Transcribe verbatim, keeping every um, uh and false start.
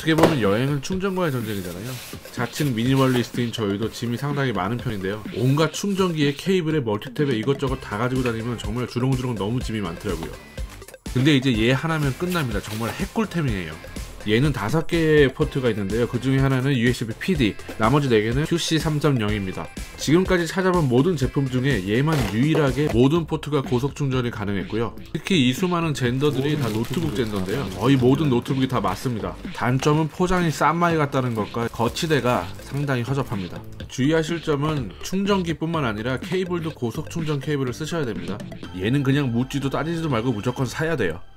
어떻게 보면 여행은 충전과의 전쟁이잖아요. 자칭 미니멀리스트인 저희도 짐이 상당히 많은 편인데요. 온갖 충전기에 케이블에 멀티탭에 이것저것 다 가지고 다니면 정말 주렁주렁 너무 짐이 많더라고요. 근데 이제 얘 하나면 끝납니다. 정말 핵꿀템이에요. 얘는 다섯 개의 포트가 있는데요. 그 중에 하나는 유에스비 피디, 나머지 네 개는 큐씨 삼 점 영입니다. 지금까지 찾아본 모든 제품 중에 얘만 유일하게 모든 포트가 고속 충전이 가능했고요. 특히 이 수많은 젠더들이 다 노트북 젠더인데요. 거의 모든 노트북이 다 맞습니다. 단점은 포장이 싼마이 같다는 것과 거치대가 상당히 허접합니다. 주의하실 점은 충전기 뿐만 아니라 케이블도 고속 충전 케이블을 쓰셔야 됩니다. 얘는 그냥 묻지도 따지지도 말고 무조건 사야 돼요.